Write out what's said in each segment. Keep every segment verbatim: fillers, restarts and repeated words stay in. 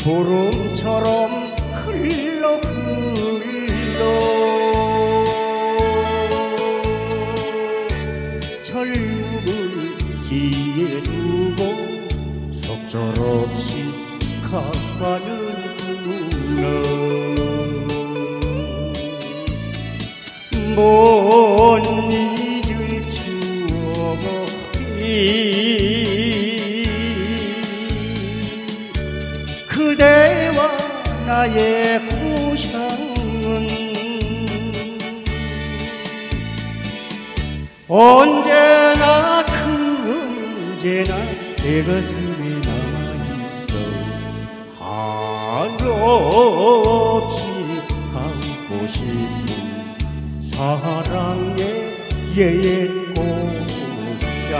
구름처럼 흘러 흘러 젊음을 뒤에 두고 속절없이 가는구나. 못 잊을 추억이 그대와 나의 고향은 언제나 그 언제나 내 가슴에 남아있어. 한없이 가고 싶은 사랑의 옛 고향.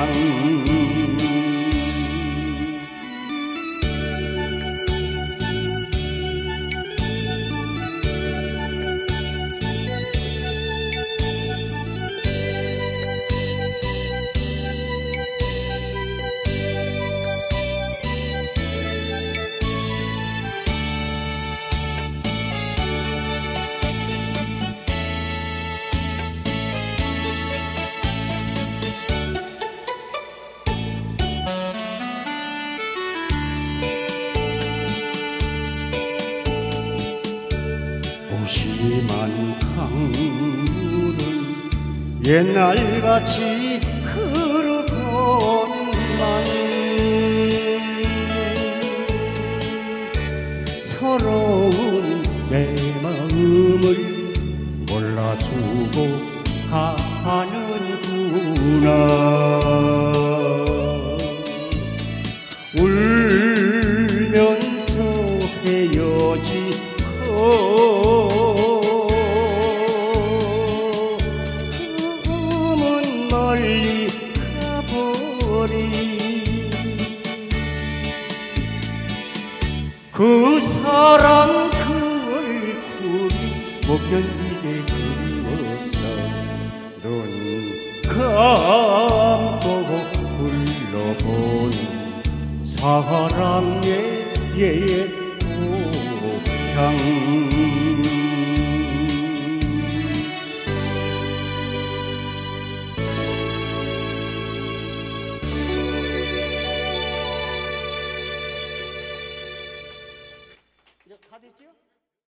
무심한 강물은 옛날같이 흐르건만 서러운 내 마음을 몰라주고 가는구나. 울면서 헤어지고 멀리 가버린 그 사람 그 얼굴이 못 견디게 그리워서 눈 감고 불러본 사랑의 옛 고향. 다 됐죠?